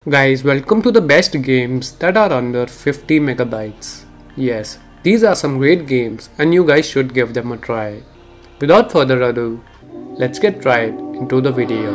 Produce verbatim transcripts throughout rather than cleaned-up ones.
Guys, welcome to the best games that are under fifty megabytes. Yes, these are some great games and you guys should give them a try. Without further ado, let's get right into the video.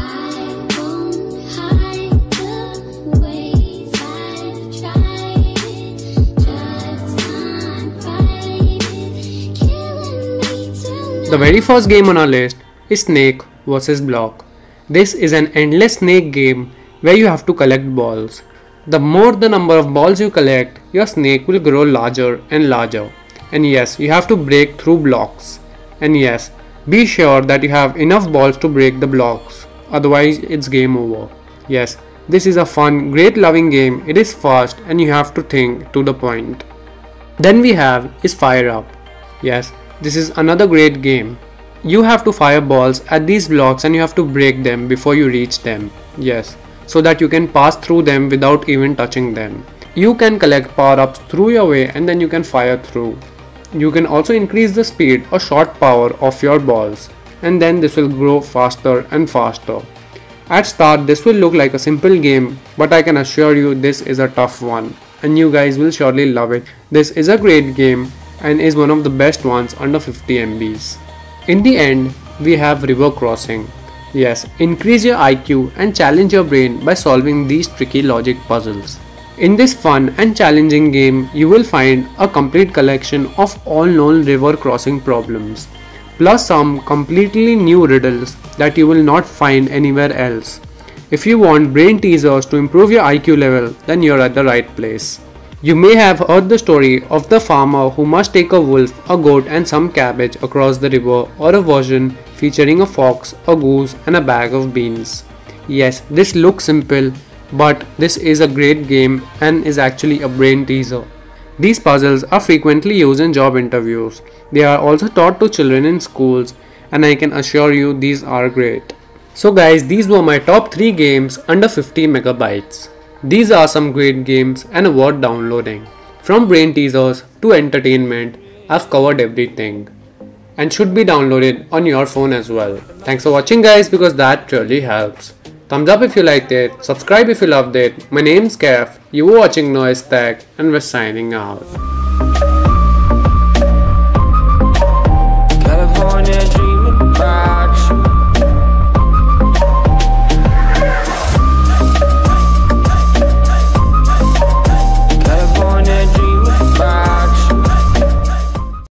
The very first game on our list is Snake versus. Block. This is an endless snake game where you have to collect balls. The more the number of balls you collect, your snake will grow larger and larger. And yes, you have to break through blocks. And yes, be sure that you have enough balls to break the blocks, otherwise it's game over. Yes, this is a fun, great loving game. It is fast and you have to think to the point. Then we have is Fire Up. Yes, this is another great game. You have to fire balls at these blocks and you have to break them before you reach them. Yes, so that you can pass through them without even touching them. You can collect power-ups through your way and then you can fire through. You can also increase the speed or shot power of your balls, and then this will grow faster and faster. At start this will look like a simple game, but I can assure you this is a tough one and you guys will surely love it. This is a great game and is one of the best ones under fifty megabytes. In the end, we have River Crossing. Yes, increase your I Q and challenge your brain by solving these tricky logic puzzles. In this fun and challenging game, you will find a complete collection of all known river crossing problems, plus some completely new riddles that you will not find anywhere else. If you want brain teasers to improve your I Q level, then you're at the right place. You may have heard the story of the farmer who must take a wolf, a goat and some cabbage across the river, or a version featuring a fox, a goose and a bag of beans. Yes, this looks simple, but this is a great game and is actually a brain teaser. These puzzles are frequently used in job interviews. They are also taught to children in schools and I can assure you these are great. So guys, these were my top three games under fifty megabytes. These are some great games and worth downloading. From brain teasers to entertainment, I've covered everything and should be downloaded on your phone as well. Thanks for watching guys, because that really helps. Thumbs up if you liked it, subscribe if you loved it. My name's Kev, you were watching Noise Tech and we're signing out.